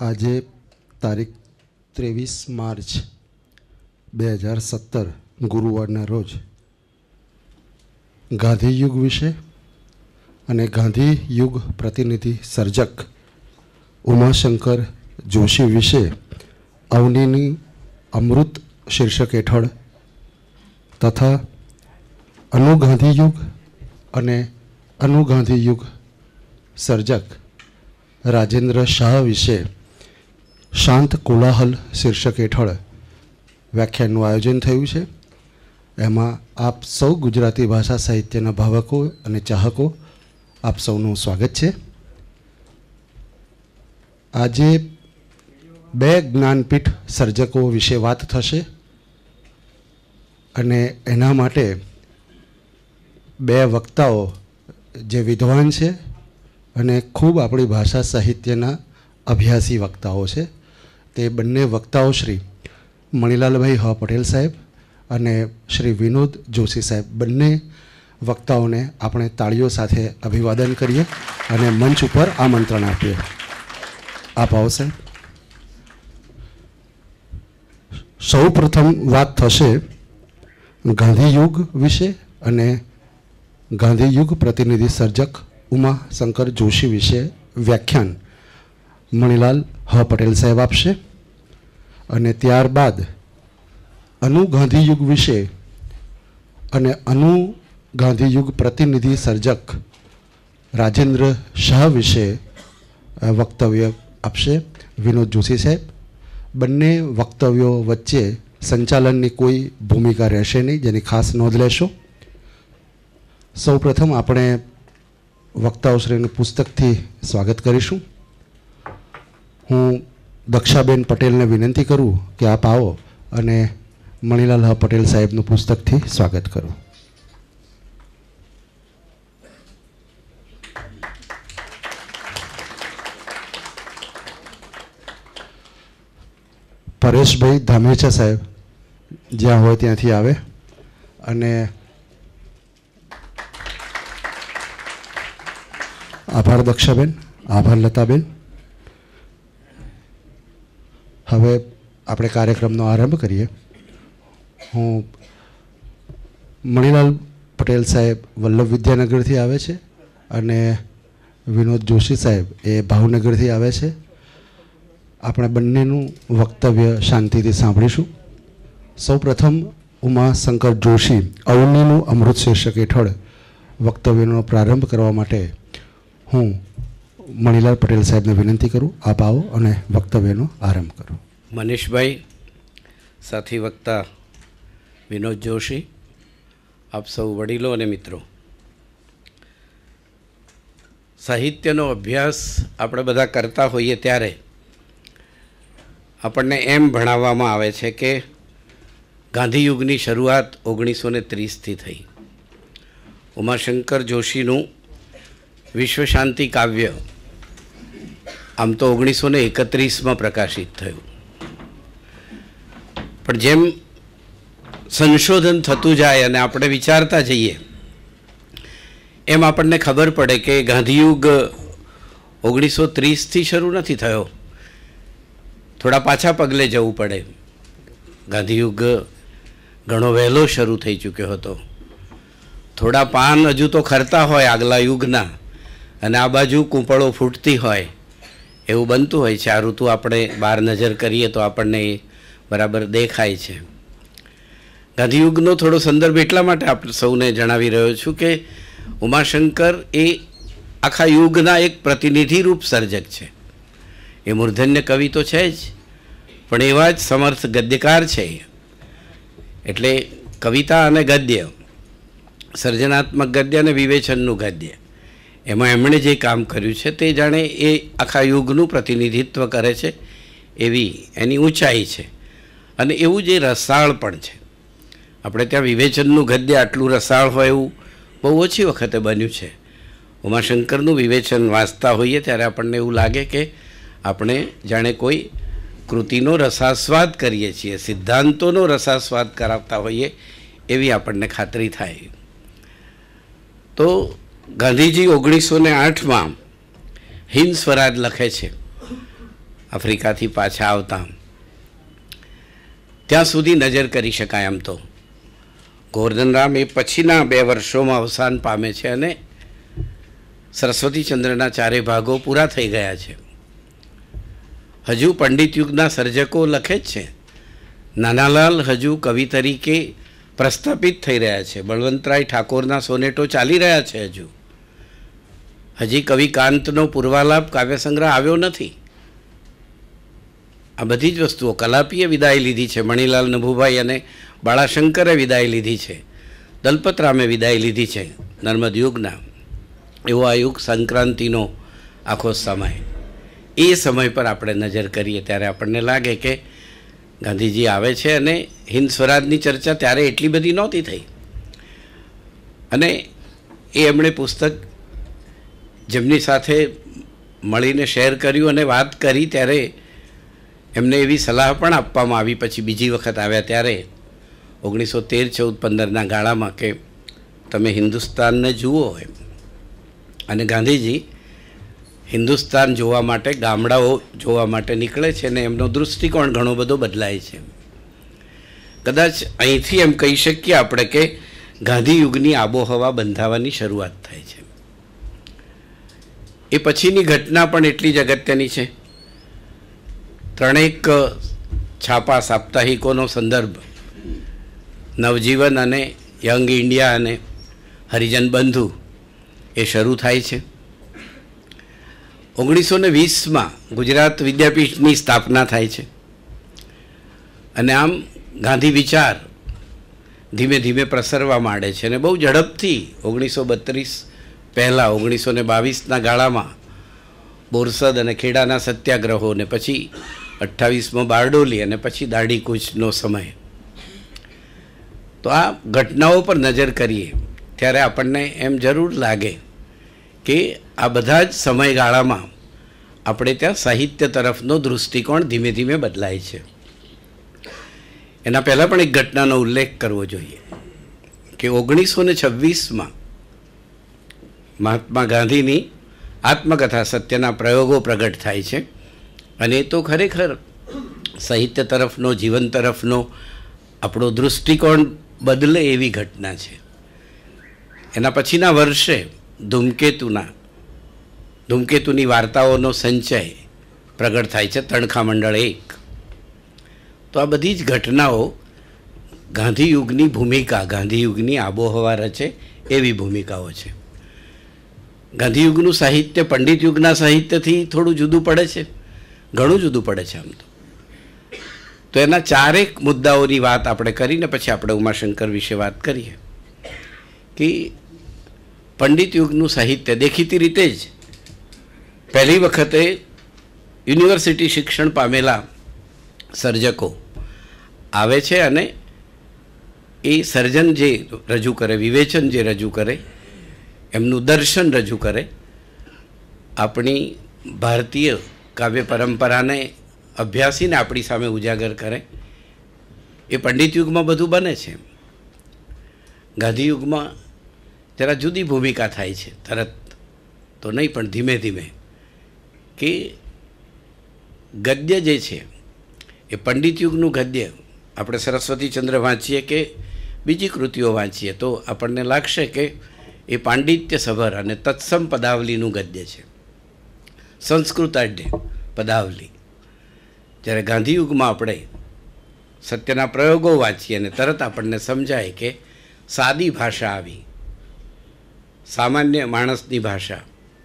આજે તારીખ 23 માર્ચ 2017 ગુરુવારના રોજ ગાંધી યુગ વિશે અને ગાંધી યુગ પ્રતિનિધિ સર્જક ઉમાશંકર જોશી વિશે અવનીની અમૃત શીર્ષક હેઠળ તથા અનુગાંધી યુગ અને અનુગાંધી યુગ સર્જક રાજેન્દ્ર શાહ વિશે શાંત કોલાહલ શીર્ષક હેઠળ વ્યાખ્યાનનું આયોજન થયું છે. એમાં આપ સૌ ગુજરાતી ભાષા સાહિત્યના ભાવકો અને ચાહકો આપ સૌનું સ્વાગત છે. આજે બે જ્ઞાનપીઠ સર્જકો વિશે વાત થશે અને એના માટે બે વક્તાઓ જે વિદ્વાન છે અને ખૂબ આપણી ભાષા સાહિત્યના અભ્યાસી વક્તાઓ છે. તે બંને વક્તાઓ શ્રી મણિલાલભાઈ હ પટેલ સાહેબ અને શ્રી વિનોદ જોશી સાહેબ, બંને વક્તાઓને આપણે તાળીઓ સાથે અભિવાદન કરીએ અને મંચ ઉપર આમંત્રણ આપીએ. આપ આવો સાહેબ. સૌ પ્રથમ વાત થશે ગાંધી યુગ વિશે અને ગાંધી યુગ પ્રતિનિધિ સર્જક ઉમાશંકર જોશી વિશે વ્યાખ્યાન મણિલાલ હ પટેલ સાહેબ આપશે અને ત્યારબાદ અનુગાંધી યુગ વિશે અને અનુગાંધી યુગ પ્રતિનિધિ સર્જક રાજેન્દ્ર શાહ વિશે વક્તવ્ય આપશે વિનોદ જોશી સાહેબ. બંને વક્તવ્યો વચ્ચે સંચાલનની કોઈ ભૂમિકા રહેશે નહીં, જેની ખાસ નોંધ લેશો. સૌ પ્રથમ આપણે વક્તાઓશ્રીનું પુસ્તકથી સ્વાગત કરીશું. હું દક્ષાબેન પટેલને વિનંતી કરું કે આપ આવો અને મણિલાલ હ પટેલ સાહેબનું પુસ્તકથી સ્વાગત કરો. પરેશભાઈ ધામેચા સાહેબ જ્યાં હોય ત્યાંથી આવે અને આભાર દક્ષાબેન, આભાર લતાબેન. હવે આપણે કાર્યક્રમનો આરંભ કરીએ. હું મણિલાલ પટેલ સાહેબ વલ્લભ વિદ્યાનગરથી આવે છે અને વિનોદ જોશી સાહેબ એ ભાવનગરથી આવે છે. આપણે બંનેનું વક્તવ્ય શાંતિથી સાંભળીશું. સૌ પ્રથમ ઉમાશંકર જોશી અવનીનું અમૃત શીર્ષક હેઠળ વક્તવ્યનો પ્રારંભ કરવા માટે હું મણિલાલ પટેલ સાહેબને વિનંતી કરું, આપ આવો અને વક્તવ્યનો આરંભ કરો. મનીષભાઈ, સાથી વક્તા વિનોદ જોશી, આપ સૌ વડીલો અને મિત્રો, સાહિત્યનો અભ્યાસ આપણે બધા કરતા હોઈએ ત્યારે આપણને એમ ભણાવવામાં આવે છે કે ગાંધીયુગની શરૂઆત 1930થી થઈ. ઉમાશંકર જોશીનું વિશ્વ શાંતિ કાવ્ય આમ તો 1931માં પ્રકાશિત થયું, પણ જેમ સંશોધન થતું જાય અને આપણે વિચારતા જઈએ એમ આપણને ખબર પડે કે ગાંધીયુગ 1930થી શરૂ નથી થયો, થોડા પાછા પગલે જવું પડે. ગાંધીયુગ ઘણો વહેલો શરૂ થઈ ચૂક્યો હતો. થોડા પાન હજુ તો ખરતા હોય આગલા યુગના અને આ બાજુ કૂંપળો ફૂટતી હોય એવું બનતું હોય છે. આ ઋતુ આપણે બહાર નજર કરીએ તો આપણને બરાબર દેખાય છે. ગાંધીયુગનો થોડો સંદર્ભ એટલા માટે આપણે સૌને જણાવી રહ્યો છું કે ઉમાશંકર એ આખા યુગના એક પ્રતિનિધિરૂપ સર્જક છે. એ મૂર્ધન્ય કવિ તો છે જ, પણ એવા જ સમર્થ ગદ્યકાર છે. એટલે કવિતા અને ગદ્ય, સર્જનાત્મક ગદ્ય અને વિવેચનનું ગદ્ય, એમાં એમણે જે કામ કર્યું છે તે જાણે એ આખા યુગનું પ્રતિનિધિત્વ કરે છે એવી એની ઊંચાઈ છે. અને એવું જે રસાળ પણ છે. આપણે ત્યાં વિવેચનનું ગદ્ય આટલું રસાળ હોય એવું બહુ ઓછી વખતે બન્યું છે. ઉમાશંકરનું વિવેચન વાંચતા હોઈએ ત્યારે આપણને એવું લાગે કે આપણે જાણે કોઈ કૃતિનો રસાસ્વાદ કરીએ છીએ, સિદ્ધાંતોનો રસાસ્વાદ કરાવતા હોઈએ એવી આપણને ખાતરી થાય. તો ગાંધીજી 1908માં હિન્દ સ્વરાજ લખે છે આફ્રિકાથી પાછા આવતા ત્યાં સુધી નજર કરી શકાય. આમ તો ગોવર્ધનરામ એ પછીના 2 વર્ષોમાં અવસાન પામે છે અને સરસ્વતીચંદ્રના 4 ભાગો પૂરા થઈ ગયા છે. હજુ પંડિત યુગના સર્જકો લખે જ છે. નાનાલાલ હજુ કવિ તરીકે પ્રસ્થાપિત થઈ રહ્યા છે. બળવંતરાય ઠાકોરના સોનેટો ચાલી રહ્યા છે. હજી કવિ કાંતનો પૂર્વાલાપ કાવ્યસંગ્રહ આવ્યો નથી. આ બધી જ વસ્તુઓ કલાપીએ વિદાય લીધી છે. મણિલાલ નભુભાઈ અને બાળાશંકરે વિદાય લીધી છે. દલપતરામે વિદાય લીધી છે નર્મદ યુગના. એવો આ યુગ સંક્રાંતિનો આખો સમય. એ સમય પર આપણે નજર કરીએ ત્યારે આપણને લાગે કે ગાંધીજી આવે છે અને હિન્દ સ્વરાજની ચર્ચા ત્યારે એટલી બધી નહોતી થઈ. અને એ એમણે પુસ્તક જેમની સાથે મળીને શેર કર્યું અને વાત કરી ત્યારે એમને એવી સલાહ પણ આપવામાં આવી પછી બીજી વખત આવ્યા ત્યારે 1913, 14, 15ના ગાળામાં કે તમે હિન્દુસ્તાનને જુઓ એમ. અને ગાંધીજી હિન્દુસ્તાન જોવા માટે, ગામડાઓ જોવા માટે નીકળે છે અને એમનો દૃષ્ટિકોણ ઘણો બધો બદલાય છે. કદાચ અહીંથી એમ કહી શકીએ આપણે કે ગાંધી યુગની આબોહવા બંધાવાની શરૂઆત થાય છે. એ પછીની ઘટના પણ એટલી જ અગત્યની છે. 3 છાપા સાપ્તાહિકોનો સંદર્ભ, નવજીવન અને યંગ ઇન્ડિયા અને હરિજન બંધુ એ શરૂ થાય છે. 1920માં ગુજરાત વિદ્યાપીઠની સ્થાપના થાય છે. અને આમ ગાંધી વિચાર ધીમે ધીમે પ્રસરવા માંડે છે અને બહુ ઝડપથી 1932 પહેલાં 1922ના ગાળામાં બોરસદ અને ખેડાના સત્યાગ્રહો ને પછી 28માં બારડોલી અને પછી દાઢીકૂચનો સમય. તો આ ઘટનાઓ પર નજર કરીએ ત્યારે આપણને એમ જરૂર લાગે કે આ બધા જ સમયગાળામાં આપણે ત્યાં સાહિત્ય તરફનો દૃષ્ટિકોણ ધીમે ધીમે બદલાય છે. એના પહેલાં પણ એક ઘટનાનો ઉલ્લેખ કરવો જોઈએ કે 1926માં મહાત્મા ગાંધીની આત્મકથા સત્યના પ્રયોગો પ્રગટ થાય છે. અને એ તો ખરેખર સાહિત્ય તરફનો, જીવન તરફનો આપણો દૃષ્ટિકોણ બદલે એવી ઘટના છે. એના પછીના વર્ષે ધૂમકેતુની વાર્તાઓનો સંચય પ્રગટ થાય છે, તણખા મંડળ 1. તો આ બધી જ ઘટનાઓ ગાંધીયુગની ભૂમિકા, ગાંધીયુગની આબોહવા રચે એવી ભૂમિકાઓ છે. ગાંધીયુગનું સાહિત્ય પંડિત યુગના સાહિત્યથી થોડું જુદું પડે છે, ઘણું જુદું પડે છે આમ તો એના 4 મુદ્દાઓની વાત આપણે કરીને પછી આપણે ઉમાશંકર વિશે વાત કરીએ કે પંડિત યુગનું સાહિત્ય દેખીતી રીતે જ પહેલી વખતે યુનિવર્સિટી શિક્ષણ પામેલા સર્જકો આવે છે અને એ સર્જન જે રજૂ કરે, વિવેચન જે રજૂ કરે, એમનું દર્શન રજૂ કરે, આપણી ભારતીય કાવ્ય પરંપરાને અભ્યાસીને આપણી સામે ઉજાગર કરે, એ પંડિત યુગમાં બધું બને છે. ગાંધી યુગમાં જરા જુદી ભૂમિકા થાય છે, તરત તો નહીં પણ ધીમે ધીમે, કે ગદ્ય જે છે એ પંડિત યુગનું ગદ્ય આપણે સરસ્વતીચંદ્ર વાંચીએ કે બીજી કૃતિઓ વાંચીએ તો આપણને લાગશે કે એ પાંડિત્યસભર અને તત્સમ પદાવલીનું ગદ્ય છે, સંસ્કૃતાઢ્ય પદાવલી. જ્યારે ગાંધીયુગમાં આપણે સત્યના પ્રયોગો વાંચીએ અને તરત આપણને સમજાય કે સાદી ભાષા આવી, સામાન્ય માણસની ભાષા,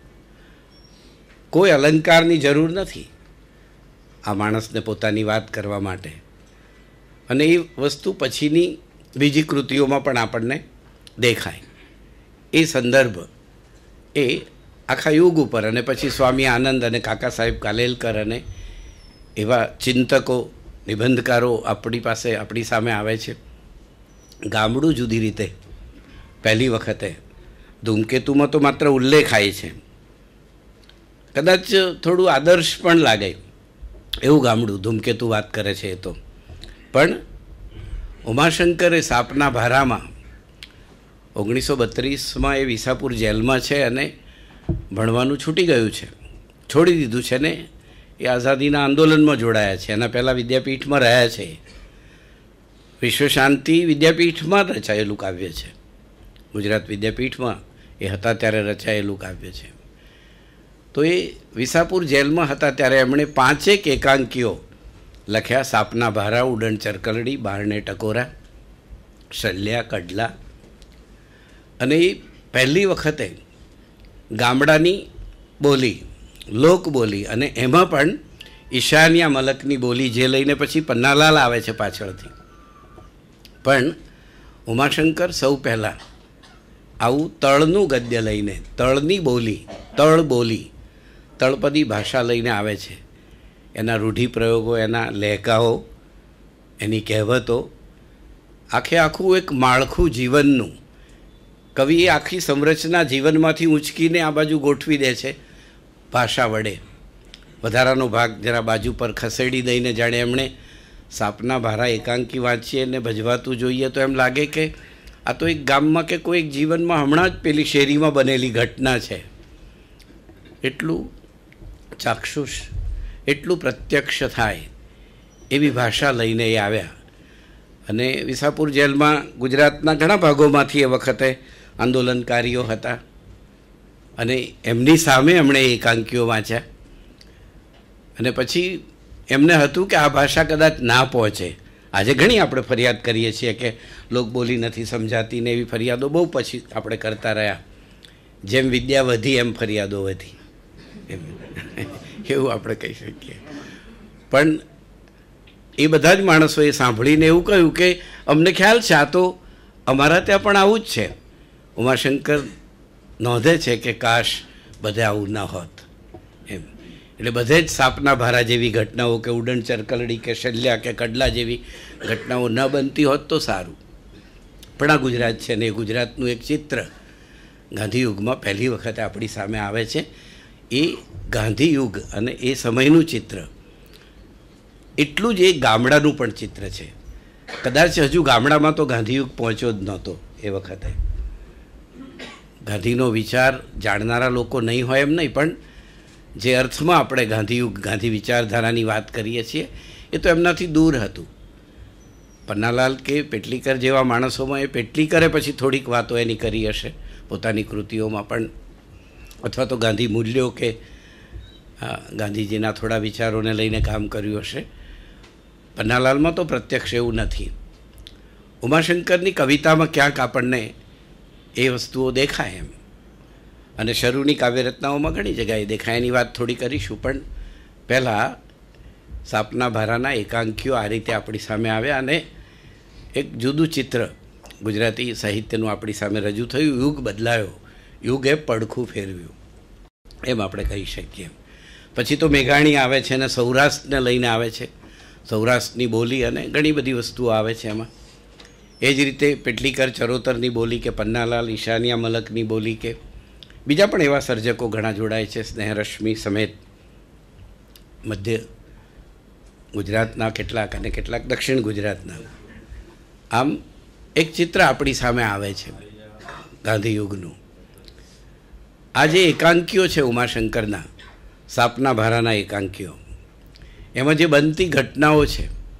કોઈ અલંકારની જરૂર નથી આ માણસને પોતાની વાત કરવા માટે. અને એ વસ્તુ પછીની બીજી કૃતિઓમાં પણ આપણને દેખાય. એ સંદર્ભ એ આખા યુગ ઉપર અને પછી સ્વામી આનંદ અને કાકા સાહેબ કાલેલકર અને એવા ચિંતકો, નિબંધકારો આપણી સામે આવે છે. ગામડું જુદી રીતે પહેલી વખતે ધૂમકેતુમાં તો માત્ર ઉલ્લેખાય છે, કદાચ થોડું આદર્શ પણ લાગે એવું ગામડું ધૂમકેતુ વાત કરે છે. એ તો પણ ઉમાશંકરે સાપના ભારામાં 1932માં એ વિસાપુર જેલમાં છે અને ભણવાનું છૂટી ગયું છે, છોડી દીધું છે ને એ આઝાદીના આંદોલનમાં જોડાયા છે. એના પહેલાં વિદ્યાપીઠમાં રહ્યા છે. વિશ્વ શાંતિ વિદ્યાપીઠમાં રચાયેલું કાવ્ય છે. ગુજરાત વિદ્યાપીઠમાં એ હતા ત્યારે રચાયેલું કાવ્ય છે. તો એ વિસાપુર જેલમાં હતા ત્યારે એમણે 5 એકાંકીઓ લખ્યા. સાપના ભારા, ઉડણ ચરકલડી, બારણે ટકોરા, શલ્યા, કડલા. અને એ પહેલી વખતે ગામડાની બોલી, લોકબોલી, અને એમાં પણ ઈશાનિયા મલકની બોલી, જે લઈને પછી પન્નાલાલ આવે છે પાછળથી. પણ ઉમાશંકર સૌ પહેલાં આવું તળનું ગદ્ય લઈને, તળની બોલી, તળ બોલી, તળપદી ભાષા લઈને આવે છે. એના રૂઢિપ્રયોગો, એના લહેકાઓ, એની કહેવતો, આખું એક માળખું જીવનનું કવિએ આખી સંરચના જીવનમાંથી ઊંચકીને આ બાજુ ગોઠવી દે છે ભાષા વડે. વધારાનો ભાગ જરા બાજુ પર ખસેડી દઈને જાણે એમણે સાપના ભારા એકાંકી વાંચીએ અને ભજવાતું જોઈએ તો એમ લાગે કે આ તો એક ગામમાં કે કોઈ એક જીવનમાં હમણાં જ પેલી શેરીમાં બનેલી ઘટના છે. એટલું ચાક્ષુષ, એટલું પ્રત્યક્ષ થાય એવી ભાષા લઈને એ આવ્યા. અને વિસાપુર જેલમાં ગુજરાતના ઘણા ભાગોમાંથી એ વખતે આંદોલનકારીઓ હતા અને એમની સામે એમણે એકાંકીઓ વાંચ્યા. અને પછી એમને હતું કે આ ભાષા કદાચ ના પહોંચે. આજે ઘણી આપણે ફરિયાદ કરીએ છીએ કે લોકબોલી નથી સમજાતી ને એવી ફરિયાદો બહુ પછી આપણે કરતા રહ્યા. જેમ વિદ્યા વધી એમ ફરિયાદો વધી, એવું આપણે કહી શકીએ. પણ એ બધા જ માણસોએ સાંભળીને એવું કહ્યું કે અમને ખ્યાલ છે આ તો અમારા ત્યાં પણ આવું જ છે. ઉમાશંકર નોંધે છે કે કાશ બધે આવું ના હોત એમ. એટલે બધે જ સાપના ભારા જેવી ઘટનાઓ કે ઉડણ ચરકલડી કે શલ્યા કે કડલા જેવી ઘટનાઓ ન બનતી હોત તો સારું. પણ આ ગુજરાત છે ને એ ગુજરાતનું એક ચિત્ર ગાંધીયુગમાં પહેલી વખતે આપણી સામે આવે છે. એ ગાંધીયુગ અને એ સમયનું ચિત્ર એટલું જ એ ગામડાનું પણ ચિત્ર છે. કદાચ હજુ ગામડામાં તો ગાંધીયુગ પહોંચ્યો જ નહોતો એ વખતે. ગાંધીનો વિચાર જાણનારા લોકો નહીં હોય એમ નહીં, પણ જે અર્થમાં આપણે ગાંધીયુગ, ગાંધી વિચારધારાની વાત કરીએ છીએ એ તો એમનાથી દૂર હતું. પન્નાલાલ કે પેટલીકર જેવા માણસોમાં એ પેટલીકરે પછી થોડીક વાતો એની કરી હશે પોતાની કૃતિઓમાં પણ, અથવા તો ગાંધી મૂલ્યો કે ગાંધીજીના થોડા વિચારોને લઈને કામ કર્યું હશે. પન્નાલાલમાં તો પ્રત્યક્ષ એવું નથી. ઉમાશંકરની કવિતામાં ક્યાંક આપણને એ વસ્તુઓ દેખાય એમ, અને શરૂની કાવ્યરચનાઓમાં ઘણી જગ્યાએ દેખાય. એની વાત થોડી કરીશું, પણ પહેલાં સાપના ભારાના એકાંકીઓ આ રીતે આપણી સામે આવ્યા અને એક જુદું ચિત્ર ગુજરાતી સાહિત્યનું આપણી સામે રજૂ થયું. યુગ બદલાયો, યુગે પડખું ફેરવ્યું એમ આપણે કહી શકીએ. પછી તો મેઘાણી આવે છે અને સૌરાષ્ટ્રને લઈને આવે છે, સૌરાષ્ટ્રની બોલી અને ઘણી બધી વસ્તુઓ આવે છે એમાં. એ જ રીતે પેટલીકર ચરોતરની બોલી કે પન્નાલાલ ઈશાનિયા મલકની બોલી કે બીજા પણ એવા સર્જકો ઘણા જોડાય છે, સ્નેહરશ્મિ સમેત મધ્ય ગુજરાતના કેટલાક અને કેટલાક દક્ષિણ ગુજરાતના. આમ એક ચિત્ર આપણી સામે આવે છે ગાંધીયુગનું. આ જે એકાંકીઓ છે ઉમાશંકરના, સાપના ભારાના એકાંકીઓ, એમાં જે બનતી ઘટનાઓ છે,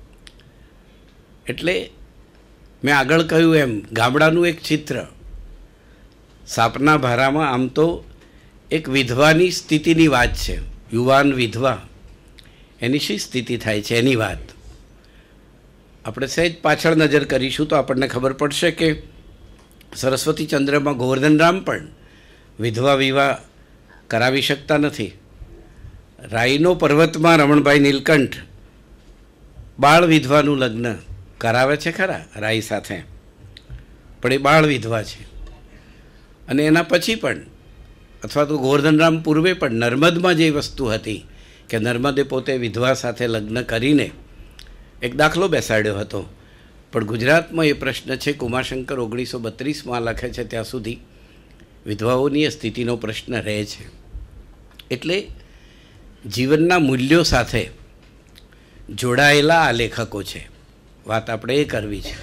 એટલે મેં આગળ કહ્યું એમ ગામડાનું એક ચિત્ર. સાપના ભારામાં આમ તો એક વિધવાની સ્થિતિની વાત છે. યુવાન વિધવા, એની શી સ્થિતિ થાય છે એની વાત આપણે સહેજ પાછળ નજર કરીશું તો આપણને ખબર પડશે કે સરસ્વતીચંદ્રમાં ગોવર્ધનરામ પણ વિધવા વિવાહ કરાવી શકતા નથી. રાઈનો પર્વતમાં રમણભાઈ નીલકંઠ બાળ વિધવાનું લગ્ન કરાવે છે ખરા રાઈ સાથે, પણ એ બાળ વિધવા છે. અને એના પછી પણ, અથવા તો ગોવર્ધનરામ પૂર્વે પણ નર્મદમાં જે વસ્તુ હતી કે નર્મદે પોતે વિધવા સાથે લગ્ન કરીને એક દાખલો બેસાડ્યો હતો. પણ ગુજરાતમાં એ પ્રશ્ન છે કે ઉમાશંકર 1932માં લખે છે ત્યાં સુધી વિધવાઓની સ્થિતિનો પ્રશ્ન રહે છે. એટલે જીવનના મૂલ્યો સાથે જોડાયેલા આ લેખકો છે. વાત આપણે એ કરવી છે.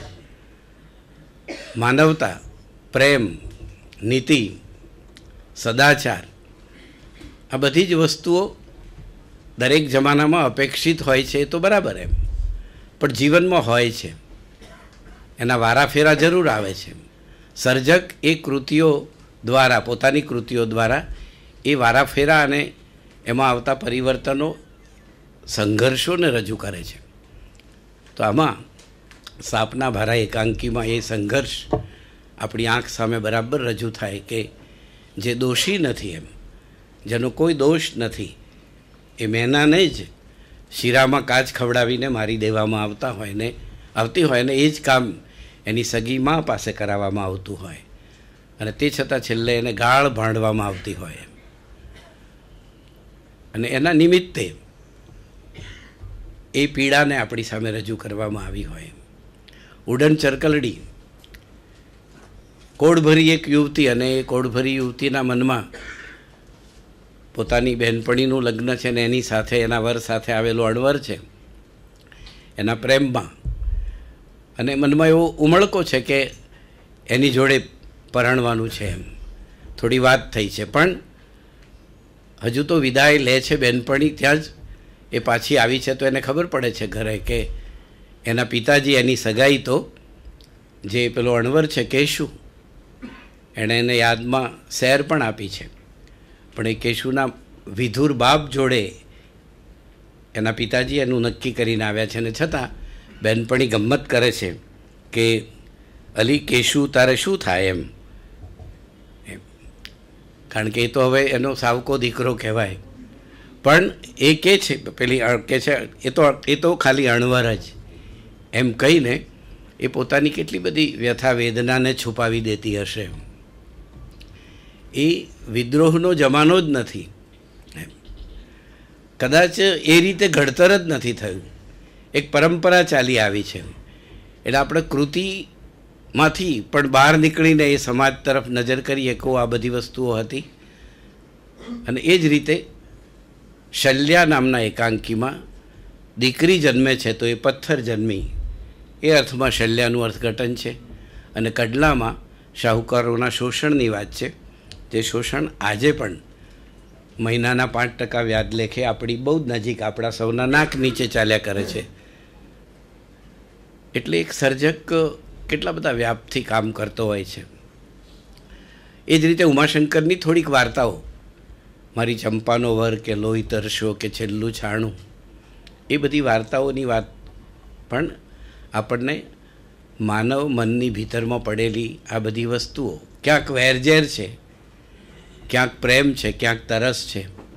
માનવતા, પ્રેમ, નીતિ, સદાચાર, આ બધી જ વસ્તુઓ દરેક જમાનામાં અપેક્ષિત હોય છે એ તો બરાબર એમ, પણ જીવનમાં હોય છે, એના વારાફેરા જરૂર આવે છે. સર્જક એ કૃતિઓ દ્વારા, પોતાની કૃતિઓ દ્વારા એ વારાફેરા અને એમાં આવતા પરિવર્તનો, સંઘર્ષોને રજૂ કરે છે. તો આમાં સાપના ભારા એકાંકીમાં એ સંઘર્ષ આપણી આંખ સામે બરાબર રજૂ થાય કે જે દોષી નથી, એમ જેનો કોઈ દોષ નથી, એ મેનાને જ શીરામાં કાચ ખવડાવીને મારી દેવામાં આવતી હોય ને એ જ કામ એની સગી મા પાસે કરાવવામાં આવતું હોય, અને તે છતાં છેલ્લે એને ગાળ ભાંડવામાં આવતી હોય, અને એના નિમિત્તે એ પીડાને આપણી સામે રજૂ કરવામાં આવી હોય. ઉડન ચરકલડી, કોડભરી એક યુવતી, અને એ કોડભરી યુવતીના મનમાં પોતાની બહેનપણીનું લગ્ન છે ને એની સાથે, એના વર સાથે આવેલો અણવર છે, એના પ્રેમમાં, અને મનમાં એવો ઉમળકો છે કે એની જોડે પરણવાનું છે, એમ થોડી વાત થઈ છે, પણ હજુ તો વિદાય લે છે બહેનપણી, ત્યાં જ એ પાછી આવી છે. તો એને ખબર પડે છે ઘરે કે એના પિતાજી એની સગાઈ તો જે પેલો અણવર છે કેશુ, એણે એને યાદમાં શેર પણ આપી છે, પણ એ કેશુના વિધુર બાપ જોડે એના પિતાજી એનું નક્કી કરીને આવ્યા છે, અને છતાં બહેનપણી ગમ્મત કરે છે કે અલી કેશુ તારે શું થાય એમ, કારણ કે એ તો હવે એનો સાવકો દીકરો કહેવાય. પણ એ કે છે, પેલી કે છે એ તો ખાલી અણવર જ, એમ કહીને એ પોતાની કેટલી બધી વ્યથા વેદનાને છુપાવી દેતી હશે. એ વિદ્રોહનો જમાનો જ નથી, કદાચ એ રીતે ઘડતર જ નથી થયું, એક પરંપરા ચાલી આવી છે. એટલે આપણે કૃતિમાંથી પણ બહાર નીકળીને એ સમાજ તરફ નજર કરીએ કે આ બધી વસ્તુઓ હતી. અને એ જ રીતે શલ્યા નામના એકાંકીમાં દીકરી જન્મે છે તો એ પથ્થર જન્મી, એ અર્થમાં શલ્યાનું અર્થઘટન છે. અને કડલામાં શાહુકારોના શોષણની વાત છે, જે શોષણ આજે પણ મહિનાના 5% વ્યાજ લેખે આપણી બહુ જ નજીક, આપણા સૌના નાક નીચે ચાલ્યા કરે છે. એટલે એક સર્જક કેટલા બધા વ્યાપથી કામ કરતો હોય છે. એ જ રીતે ઉમાશંકરની થોડીક વાર્તાઓ, મારી ચંપાનો વર કે લોહી તરશો કે છેલ્લું છાણું, એ બધી વાર્તાઓની વાત પણ આપણને માનવ મનની ભીતરમાં પડેલી આ બધી વસ્તુઓ, ક્યાંક વેરઝેર છે, ક્યાંક પ્રેમ છે, ક્યાંક તરસ છે,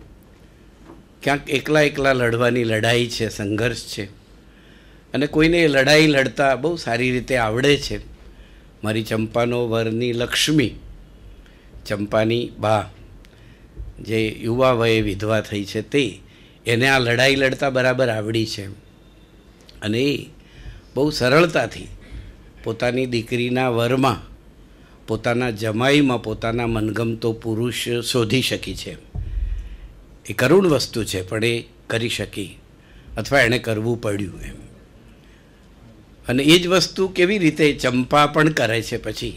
ક્યાંક એકલા લડવાની લડાઈ છે, સંઘર્ષ છે, અને કોઈને એ લડાઈ લડતા બહુ સારી રીતે આવડે છે. મારી ચંપાનો વરની લક્ષ્મી, ચંપાની બા જે યુવા વયે વિધવા થઈ છે, તે એને આ લડાઈ લડતા બરાબર આવડી છે, અને એ બહુ સરળતાથી પોતાની દીકરીના વરમાં, પોતાના જમાઈમાં પોતાના મનગમતો પુરુષ શોધી શકી છે. એ કરુણ વસ્તુ છે, પણ એ કરી શકી, અથવા એણે કરવું પડ્યું એમ. અને એ જ વસ્તુ કેવી રીતે ચંપા પણ કરે છે. પછી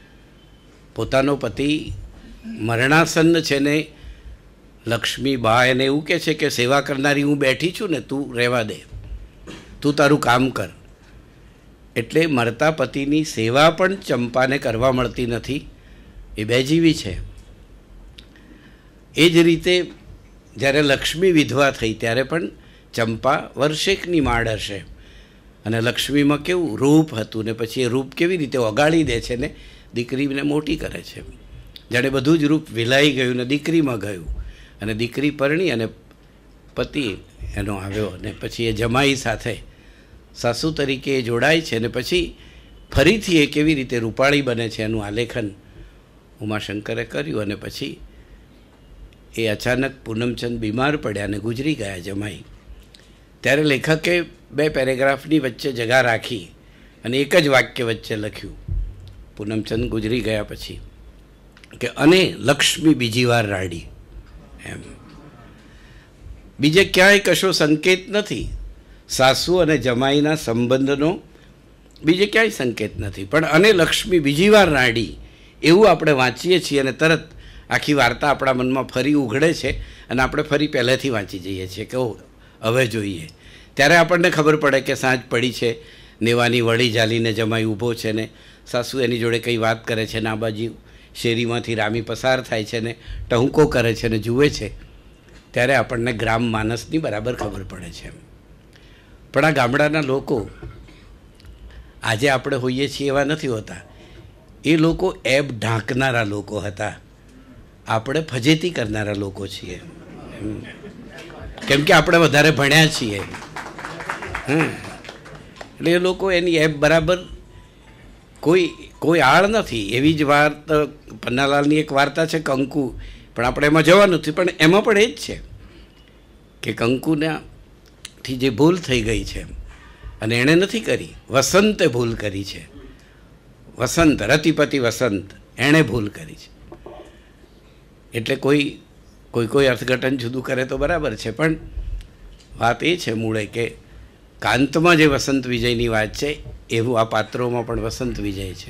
પોતાનો પતિ મરણાસન્ન છે ને લક્ષ્મી બા એને એવું કહે છે કે સેવા કરનારી હું બેઠી છું ને, તું રહેવા દે, તું તારું કામ કર. એટલે મરતા પતિની સેવા પણ ચંપાને કરવા મળતી નથી, એ બેજીવી છે. એ જ રીતે જ્યારે લક્ષ્મી વિધવા થઈ ત્યારે પણ ચંપા વર્ષેકની માડ હશે, અને લક્ષ્મીમાં કેવું રૂપ હતું, ને પછી એ રૂપ કેવી રીતે ઓગાળી દે છે ને દીકરીને મોટી કરે છે. જાણે બધું જ રૂપ વિલાઈ ગયું ને દીકરીમાં ગયું, અને દીકરી પરણી અને પતિ એનો આવ્યો, અને પછી એ જમાઈ સાથે સાસુ તરીકે એ જોડાય છે, અને પછી ફરીથી એ કેવી રીતે રૂપાળી બને છે એનું આલેખન ઉમાશંકરે કર્યું. અને પછી એ અચાનક પૂનમચંદ બીમાર પડ્યા અને ગુજરી ગયા જમાઈ. ત્યારે લેખકે 2 પેરેગ્રાફની વચ્ચે જગા રાખી અને એક જ વાક્ય વચ્ચે લખ્યું પૂનમચંદ ગુજરી ગયા પછી કે અને લક્ષ્મી બીજી વાર રાડી. એમ બીજે ક્યાંય કશો સંકેત નથી, સાસુ અને જમાઈના સંબંધનો બીજે ક્યાંય સંકેત નથી, પણ અને લક્ષ્મી બીજી વાર રાડી એવું આપણે વાંચીએ છીએ, અને તરત આખી વાર્તા આપણા મનમાં ફરી ઉઘડે છે, અને આપણે ફરી પહેલેથી વાંચી જઈએ છીએ કે હવે જોઈએ. ત્યારે આપણને ખબર પડે કે સાંજ પડી છે, નેવાની વળી ઝાલીને જમાઈ ઊભો છે ને સાસુ એની જોડે કંઈ વાત કરે છે ને આ બાજુ શેરીમાંથી રામી પસાર થાય છે ને ટહુકો કરે છે ને જુએ છે. ત્યારે આપણને ગ્રામ માનસની બરાબર ખબર પડે છે. પણ આ ગામડાના લોકો આજે આપણે હોઈએ છીએ એવા નથી હોતા. એ લોકો એબ ઢાંકનારા લોકો હતા, આપણે ફજેતી કરનારા લોકો છીએ. કેમ કે આપણે વધારે ભણ્યા છીએ. એટલે એ લોકો એની એબ બરાબર કોઈ આળ નથી. એવી જ વાર્તા પન્નાલાલની એક વાર્તા છે કંકુ, પણ આપણે એમાં જવાનું નથી. પણ એમાં પણ એ જ છે કે કંકુનાથી જે ભૂલ થઈ ગઈ છે અને એણે નથી કરી, વસંતે ભૂલ કરી છે. વસંત, રતિપતિ વસંત, એણે ભૂલ કરી છે. એટલે કોઈ અર્થઘટન જુદું કરે તો બરાબર છે, પણ વાત એ છે મૂળે કે કાંતમાં જે વસંત વિજયની વાત છે એવું આ પાત્રોમાં પણ વસંત વિજય છે.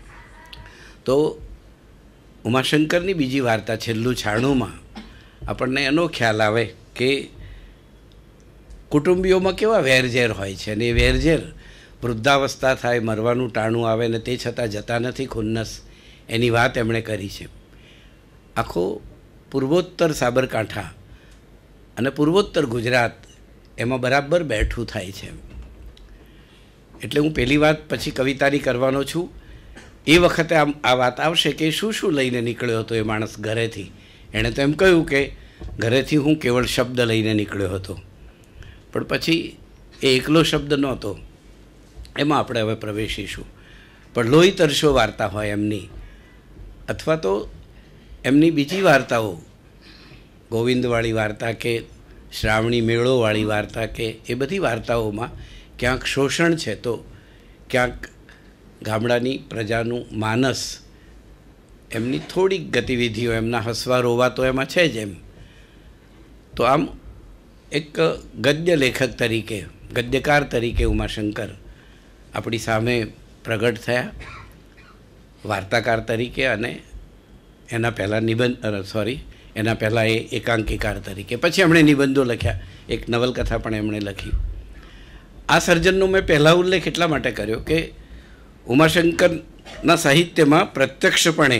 તો ઉમાશંકરની બીજી વાર્તા છેલ્લું 96માં આપણને એનો ખ્યાલ આવે કે કુટુંબીઓમાં કેવા વેરઝેર હોય છે, અને એ વેરઝેર વૃદ્ધાવસ્થા થાય, મરવાનું ટાણું આવે ને તે છતાં જતા નથી ખુન્નસ, એની વાત એમણે કરી છે. આખો પૂર્વોત્તર સાબરકાંઠા અને પૂર્વોત્તર ગુજરાત એમાં બરાબર બેઠું થાય છે. એટલે હું પહેલી વાત પછી કવિતાની કરવાનો છું. એ વખતે આ વાત આવશે કે શું લઈને નીકળ્યો હતો એ માણસ ઘરેથી. એણે તો એમ કહ્યું કે ઘરેથી હું કેવળ શબ્દ લઈને નીકળ્યો હતો, પણ પછી એ એકલો શબ્દ નહોતો. એમાં આપણે હવે પ્રવેશીશું. પણ લોહી તરશો વાર્તા હોય એમની, અથવા તો એમની બીજી વાર્તાઓ, ગોવિંદવાળી વાર્તા કે શ્રાવણી મેળોવાળી વાર્તા કે એ બધી વાર્તાઓમાં ક્યાંક શોષણ છે તો ક્યાંક ગામડાની પ્રજાનું માનસ, એમની થોડીક ગતિવિધિઓ, એમના હસવા રોવા તો એમાં છે જ. એમ તો આમ એક ગદ્ય લેખક તરીકે, ગદ્યકાર તરીકે ઉમાશંકર આપણી સામે પ્રગટ થયા, વાર્તાકાર તરીકે, અને એના પહેલાં એના પહેલાં એ એકાંકીકાર તરીકે. પછી એમણે નિબંધો લખ્યા, એક નવલકથા પણ એમણે લખી. આ સર્જનનો મેં પહેલાં ઉલ્લેખ એટલા માટે કર્યો કે ઉમાશંકરના સાહિત્યમાં પ્રત્યક્ષપણે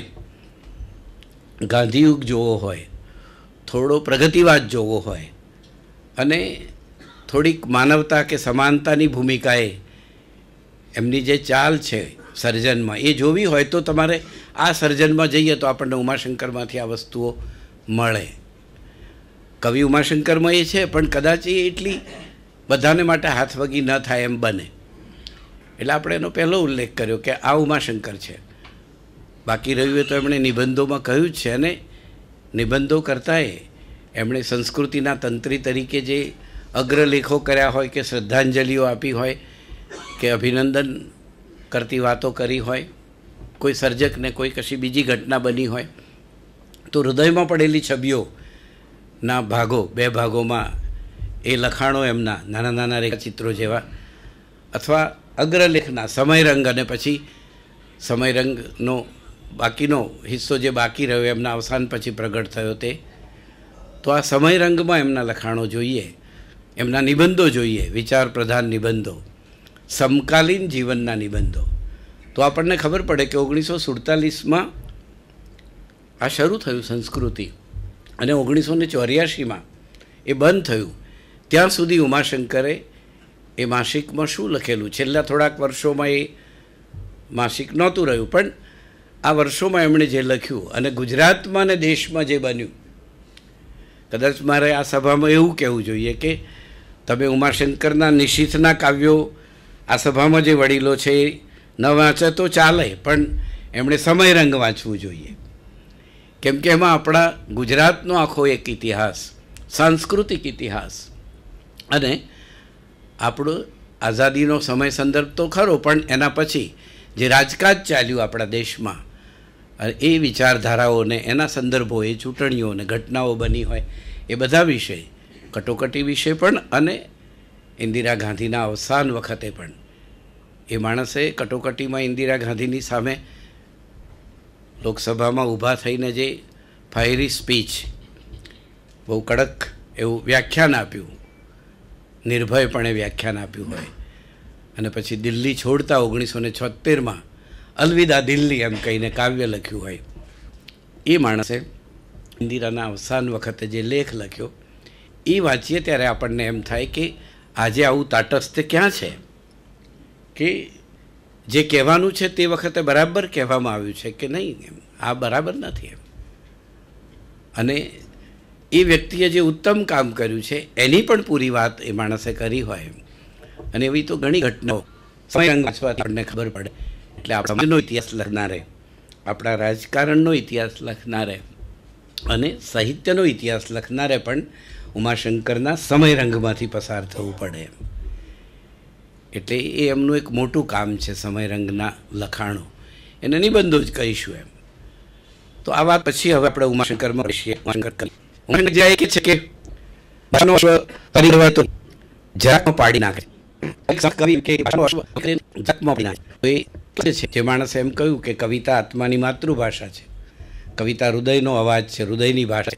ગાંધીયુગ જોવો હોય, થોડો પ્રગતિવાદ જોવો હોય, અને થોડીક માનવતા કે સમાનતાની ભૂમિકાએ એમની જે ચાલ છે સર્જનમાં એ જોવી હોય તો તમારે આ સર્જનમાં જઈએ તો આપણને ઉમાશંકરમાંથી આ વસ્તુઓ મળે. કવિ ઉમાશંકરમાં એ છે, પણ કદાચ એ એટલી બધાને માટે હાથવગી ન થાય એમ બને. એટલે આપણે એનો પહેલો ઉલ્લેખ કર્યો કે આ ઉમાશંકર છે. બાકી રહ્યું એ તો એમણે નિબંધોમાં કહ્યું જ છે, અને નિબંધો કરતાંય એમણે સંસ્કૃતિના તંત્રી તરીકે જે અગ્રલેખો કર્યા હોય કે શ્રદ્ધાંજલિઓ આપી હોય કે અભિનંદન કરતી વાતો કરી હોય, કોઈ સર્જકને કોઈ કશી બીજી ઘટના બની હોય તો હૃદયમાં પડેલી છબીઓના ભાગો, 2 ભાગોમાં એ લખાણો એમના નાના નાના રેખાચિત્રો જેવા, અથવા અગ્રલેખના સમયરંગ, અને પછી સમયરંગનો બાકીનો હિસ્સો જે બાકી રહ્યો એમના અવસાન પછી પ્રગટ થયો તે. તો આ સમયરંગમાં એમના લખાણો જોઈએ, એમના નિબંધો જોઈએ, વિચાર પ્રધાન નિબંધો, સમકાલીન જીવનના નિબંધો. તો આપણને ખબર પડે કે 1947માં આ શરૂ થયું સંસ્કૃતિ, અને 1984માં એ બંધ થયું. ત્યાં સુધી ઉમાશંકરે એ માસિકમાં શું લખેલું, છેલ્લા થોડાક વર્ષોમાં એ માસિક નહોતું રહ્યું, પણ આ વર્ષોમાં એમણે જે લખ્યું અને ગુજરાતમાં અને દેશમાં જે બન્યું, કદાચ મારે આ સભામાં એવું કહેવું જોઈએ કે તમે ઉમાશંકરના નિશીથના કાવ્યો આ સભામાં જે વડીલો છે એ ન વાંચે તો ચાલે, પણ એમણે સમયરંગ વાંચવું જોઈએ. કેમ કે એમાં આપણા ગુજરાતનો આખો એક ઇતિહાસ, સાંસ્કૃતિક ઇતિહાસ, અને આપણો આઝાદીનો સમય સંદર્ભ તો ખરો, પણ એના પછી જે રાજકાજ ચાલ્યું આપણા દેશમાં, એ વિચારધારાઓને, એના સંદર્ભો, એ ચૂંટણીઓ અને ઘટનાઓ બની હોય એ બધા વિશે, કટોકટી વિશે પણ, અને ઇન્દિરા ગાંધીના અવસાન વખતે પણ એ માણસે કટોકટીમાં ઇન્દિરા ગાંધીની સામે લોકસભામાં ઊભા થઈને જે ફાયરી સ્પીચ, બહુ કડક એવું વ્યાખ્યાન આપ્યું, નિર્ભયપણે વ્યાખ્યાન આપ્યું હોય, અને પછી દિલ્હી છોડતા 1976માં અલવિદા દિલ્હી એમ કહીને કાવ્ય લખ્યું હોય, એ માણસે ઇન્દિરાના અવસાન વખતે જે લેખ લખ્યો એ વાંચીએ ત્યારે આપણને એમ થાય કે આજે આવું તાટસ્થ્ય ક્યાં છે કે જે કહેવાનું છે તે વખતે બરાબર કહેવામાં આવ્યું છે કે નહીં, એમ આ બરાબર નથી એમ. અને એ વ્યક્તિએ જે ઉત્તમ કામ કર્યું છે એની પણ પૂરી વાત એ માણસે કરી હોય એમ. અને એવી તો ઘણી ઘટનાઓ સમય વાંચવાથી આપણને ખબર પડે. એટલે આપણા સમાજનો ઇતિહાસ લખનારે, આપણા રાજકારણનો ઇતિહાસ લખનારે અને સાહિત્યનો ઇતિહાસ લખનારે પણ ઉમાશંકરના સમયરંગમાંથી પસાર થવું પડે એમ. એટલે એ એમનું એક મોટું કામ છે, સમયરંગના લખાણો, એને નિબંધો જ કહીશું એમ. તો આ વાત પછી હવે આપણે ઉમાશંકરમાં મળીએ. ઉમાશંકર જે કે છે કે જરાકમાં પાડી નાખે, જે માણસે એમ કહ્યું કે કવિતા આત્માની માતૃભાષા છે, કવિતા હૃદયનો અવાજ છે, હૃદયની ભાષા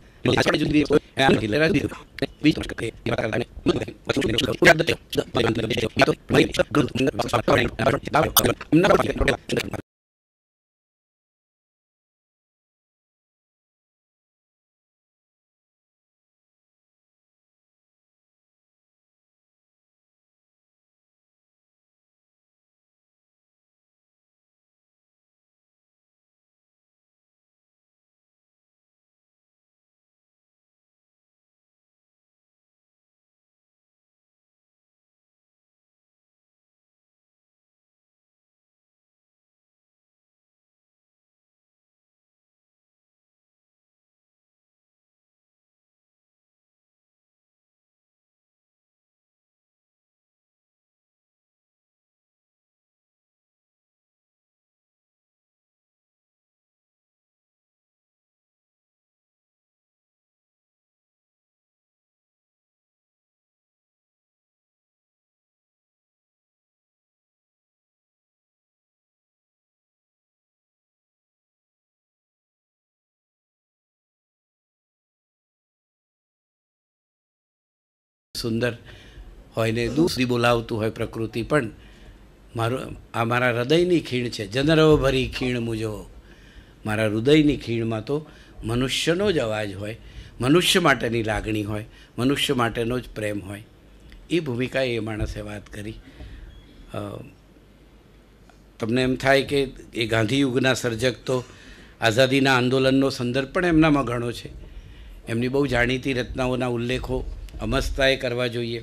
સુંદર હોય ને દૂર સુધી બોલાવતું હોય પ્રકૃતિ, પણ મારું આ મારા હૃદયની ખીણ છે, જનરવ ભરી ખીણ મુજો. મારા હૃદયની ખીણમાં તો મનુષ્યનો જ અવાજ હોય, મનુષ્ય માટેની લાગણી હોય, મનુષ્ય માટેનો જ પ્રેમ હોય. એ ભૂમિકા એ માણસે વાત કરી. તમને એમ થાય કે એ ગાંધીયુગના સર્જક તો આઝાદીના આંદોલનનો સંદર્ભ પણ એમનામાં ઘણો છે. એમની બહુ જાણીતી રચનાઓના ઉલ્લેખો અમસ્તાએ કરવા જોઈએ.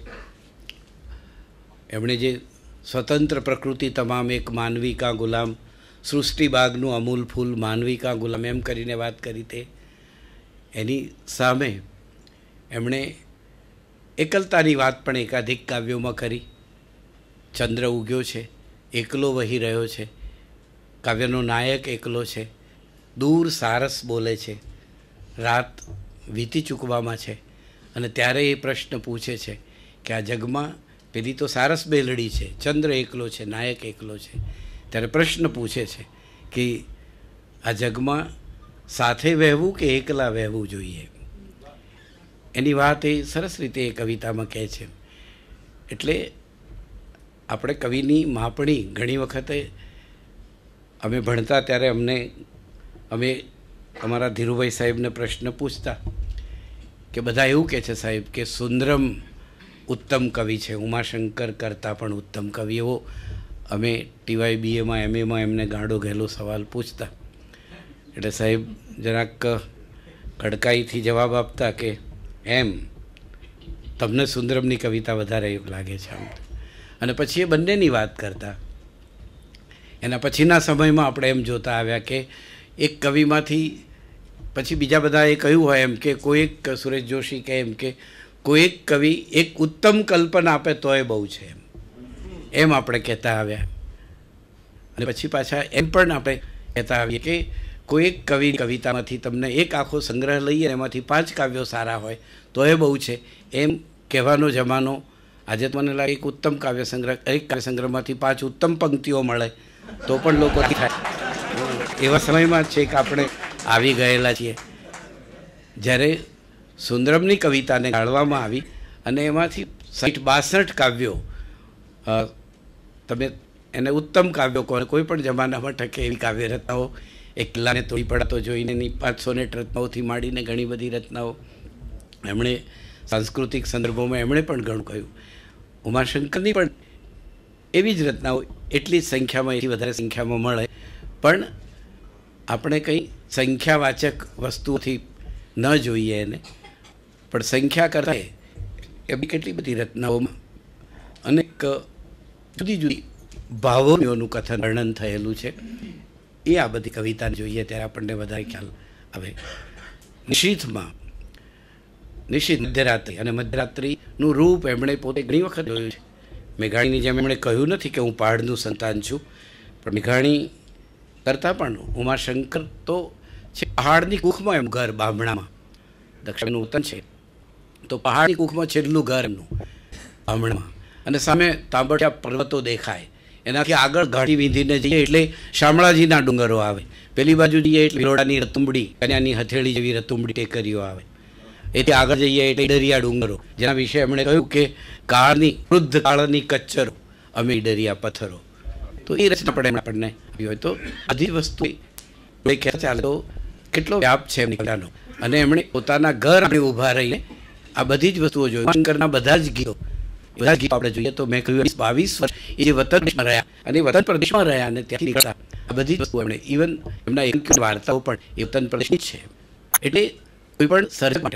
એમણે જે સ્વતંત્ર પ્રકૃતિ તમામ એક માનવી કા ગુલામ, સૃષ્ટિ બાગનું અમૂલ ફૂલ માનવી કા ગુલામ એમ કરીને વાત કરી, તે એની સામે એમણે એકલતાની વાત પણ એકાધિક કાવ્યોમાં કરી. ચંદ્ર ઉગ્યો છે, એકલો વહી રહ્યો છે, કાવ્યનો નાયક એકલો છે, દૂર સારસ બોલે છે, રાત વીતી ચૂકવામાં છે, અને ત્યારે એ પ્રશ્ન પૂછે છે કે આ જગમાં પેલી તો સારસ બેલડી છે, ચંદ્ર એકલો છે, નાયક એકલો છે, ત્યારે પ્રશ્ન પૂછે છે કે આ જગમાં સાથે વહેવું કે એકલા વહેવું જોઈએ. એની વાત એ સરસ રીતે એ કવિતામાં કહે છે. એટલે આપણે કવિની માપણી ઘણી વખતે અમે ભણતા ત્યારે અમે અમારા ધીરુભાઈ સાહેબને પ્રશ્ન પૂછતા કે બધા એવું કહે છે સાહેબ કે સુંદરમ ઉત્તમ કવિ છે, ઉમાશંકર કરતાં પણ ઉત્તમ કવિ. એવો અમે ટીવાય બીએમાં એમએમાં એમને ગાંડો ઘેલો સવાલ પૂછતા. એટલે સાહેબ જરાક કડકાઈથી જવાબ આપતા કે એમ તમને સુંદરમની કવિતા વધારે લાગે છે આમ. અને પછી એ બંનેની વાત કરતા. એના પછીના સમયમાં આપણે એમ જોતા આવ્યા કે એક કવિમાંથી પછી બીજા બધા એ કહ્યું હોય એમ કે કોઈ એક સુરેશ જોશી કહે એમ કે કોઈ એક કવિ એક ઉત્તમ કલ્પના આપે તોય બહુ છે એમ આપણે કહેતા આવ્યા. અને પછી પાછા એમ પણ આપણે કહેતા આવીએ કે કોઈ એક કવિતામાંથી તમને એક આખો સંગ્રહ લઈએ એમાંથી 5 કાવ્યો સારા હોય તોય બહુ છે એમ કહેવાનો જમાનો. આજે તો મને લાગે એક ઉત્તમ કાવ્ય સંગ્રહ, એક કાવ્ય સંગ્રહમાંથી 5 ઉત્તમ પંક્તિઓ મળે તો પણ લોકો થાય. એવા સમયમાં છે કે આપણે આવી ગયેલા છીએ જ્યારે સુંદરમની કવિતાને ગાળવામાં આવી અને એમાંથી 60-62 કાવ્યો, તમે એને ઉત્તમ કાવ્યો કહો, કોઈ પણ જમાનામાં ટકે એવી કાવ્ય રચનાઓ, એક કિલ્લાને તોડી પડાતો જોઈને એની 500 રચનાઓથી માંડીને ઘણી બધી રચનાઓ એમણે સાંસ્કૃતિક સંદર્ભોમાં એમણે પણ ઘણું કહ્યું. ઉમાશંકરની પણ એવી જ રચનાઓ એટલી જ સંખ્યામાં, એથી વધારે સંખ્યામાં મળે, પણ આપણે કંઈ સંખ્યાવાચક વસ્તુઓથી ન જોઈએ એને, પણ સંખ્યા કરતાં એવી કેટલી બધી રચનાઓમાં અનેક જુદી જુદી ભાવોનું કથન વર્ણન થયેલું છે. એ આ બધી કવિતાને જોઈએ ત્યારે આપણને વધારે ખ્યાલ આવે. નિશીથ મધ્યરાત્રિ, અને મધ્યરાત્રિનું રૂપ એમણે પોતે ઘણી વખત જોયું છે. મેઘાણીની જેમ એમણે કહ્યું નથી કે હું પહાડનું સંતાન છું, પણ મેઘાણી કરતાં પણ ઉમાશંકર તો છે પહાડની કૂખમાં એમનું ઘર, બામણામાં. દક્ષિણનું વતન છે તો પહાડની કૂખમાં છેલ્લું ઘર એમનું બામણામાં, અને સામે તાંબડિયા પર્વતો દેખાય. એનાથી આગળ ગાડી વીંધીને જઈએ એટલે શામળાજીના ડુંગરો આવે, પેલી બાજુ જઈએ એટલે ભિલોડાની રતુંબડી, કન્યાની હથેળી જેવી રતુંબડી ટેકરીઓ આવે, એથી આગળ જઈએ એટલે ઈડરિયા ડુંગરો, જેના વિશે એમણે કહ્યું કે કાળની વૃદ્ધ કાળની કચ્ચરો, અમે ઈડરિયા પથ્થરો. તો એ રચના પણ આપણને આવી હોય તો બધી વસ્તુ ચાલે તો કેટલો વ્યાપ છે એમની કવિતાનો. અને એમણે પોતાના ઘર આપણે ઊભા રહીને આ બધી જ વસ્તુઓ જોઈ. શંકરના બધા જ ગીતો આપણે જોઈએ તો મેં કહ્યું 22 વર્ષ એ જે વતન પ્રદેશમાં રહ્યા, અને વતન પ્રદેશમાં રહ્યા અને ત્યાંથી નીકળતા આ બધી જ વસ્તુઓ એમણે, ઇવન એમના વાર્તાઓ પણ એ વતન પ્રદેશની જ છે. એટલે કોઈ પણ સર્જક માટે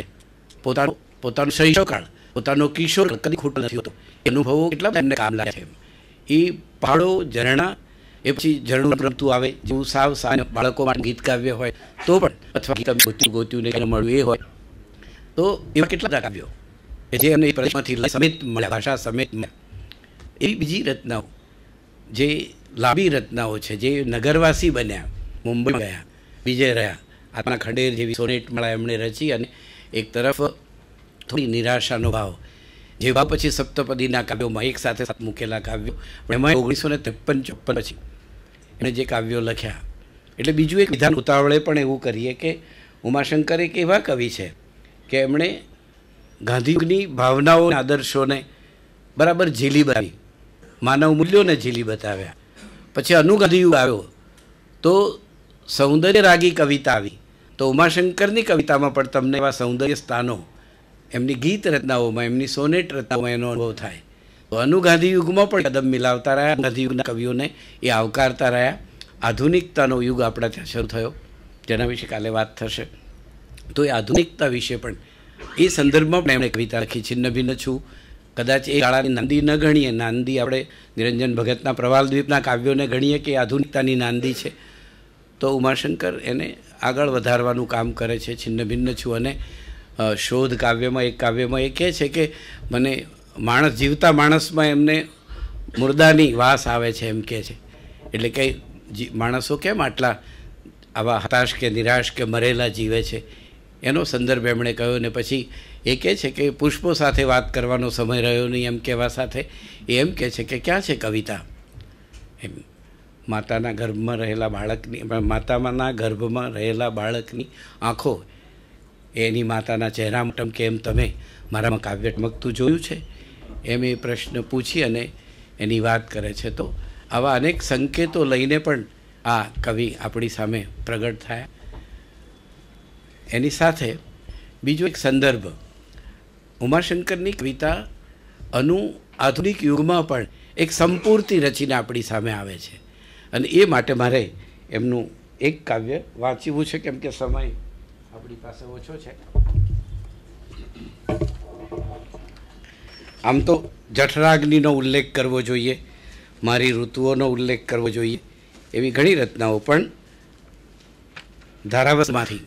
પોતાનો શૈશવકાળ, પોતાનો કિશોર કદી ખોટો નથી હોતો. એ અનુભવો કેટલા એમને કામ લાગે છે. એ પહાડો, ઝરણા, એ પછી ઝરણું રમતું આવે જેવું સાવ બાળકો માટે ગીત કાવ્ય હોય તો પણ, અથવા ગીત ગોત્યું ને મળ્યું એ હોય તો એવા કેટલા બધા કાવ્યો કે જે એમને એ પ્રદેશમાંથી સમેત મળ્યા, ભાષા સમેત મળ્યા. એવી બીજી રચનાઓ જે લાંબી રચનાઓ છે, જે નગરવાસી બન્યા, મુંબઈ ગયા, બીજે રહ્યા, આત્મા ખંડેર જેવી સોનેટમાળા એમણે રચી, અને એક તરફ થોડી નિરાશાનો ભાવ, જે ભાવ પછી સપ્તપદીના કાવ્યોમાં એક સાથે મૂકેલા કાવ્યો, પણ એમાં 1953-54 પછી એણે જે કાવ્યો લખ્યા. એટલે બીજું એક વિધાન ઉતાવળે પણ એવું કરીએ કે ઉમાશંકર એક એવા કવિ છે કે એમણે ગાંધીની ભાવનાઓ, આદર્શોને બરાબર ઝીલી બતાવી, માનવ મૂલ્યોને ઝીલી બતાવ્યા. પછી અનુગાંધીયુગ આવ્યો તો સૌંદર્ય રાગી કવિતા આવી, તો ઉમાશંકરની કવિતામાં પણ તમને એવા સૌંદર્ય સ્થાનો એમની ગીત રચનાઓમાં, એમની સોનેટ રચનાઓમાં એનો અનુભવ થાય. તો અનુગાંધી યુગમાં પણ કદમ મિલાવતા રહ્યા, ગાંધી યુગના કવિઓને એ આવકારતા રહ્યા. આધુનિકતાનો યુગ આપણા ત્યાં શરૂ થયો, જેના વિશે કાલે વાત થશે. તો એ આધુનિકતા વિશે પણ એ સંદર્ભમાં પણ એમણે કવિતા લખી. છિન્ન ભિન્ન છું, કદાચ એ શાળાની નાંદી ન ગણીએ, નાંદી આપણે નિરંજન ભગતના પ્રવાલદ્વીપના કાવ્યોને ગણીએ કે આધુનિકતાની નાંદી છે, તો ઉમાશંકર એને આગળ વધારવાનું કામ કરે છે. છિન્ન ભિન્ન છું અને શોધ કાવ્યમાં, એક કાવ્યમાં એ કહે છે કે મને માણસ, જીવતા માણસમાં એમને મુર્દાની વાસ આવે છે એમ કહે છે. એટલે કે માણસો કેમ આટલા આવા હતાશ કે નિરાશ કે મરેલા જીવે છે, એનો સંદર્ભ એમણે કહ્યો. ને પછી એ કહે છે કે પુષ્પો સાથે વાત કરવાનો સમય રહ્યો નહીં એમ કહેવા સાથે એ એમ કહે છે કે ક્યાં છે કવિતા, એમ માતાના ગર્ભમાં રહેલા બાળકની આંખો એની માતાના ચહેરામાં ટમકે એમ તમે મારામાં કાવ્ય ટમકતું જોયું છે, એમ એ પ્રશ્ન પૂછી અને એની વાત કરે છે. તો આવા અનેક સંકેતો લઈને પણ આ કવિ આપણી સામે પ્રગટ થયા. એની સાથે બીજો એક સંદર્ભ, ઉમાશંકરની કવિતા આધુનિક યુગમાં પણ એક સંપૂર્તિ રચીને આપણી સામે આવે છે. અને એ માટે મારે એમનું એક કાવ્ય વાંચવું છે, કેમ કે સમય આપણી પાસે ઓછો છે. આમ તો જઠરાગ્નિનો ઉલ્લેખ કરવો જોઈએ, મારી ઋતુઓનો ઉલ્લેખ કરવો જોઈએ, એવી ઘણી રચનાઓ, પણ ધારાવસમાંથી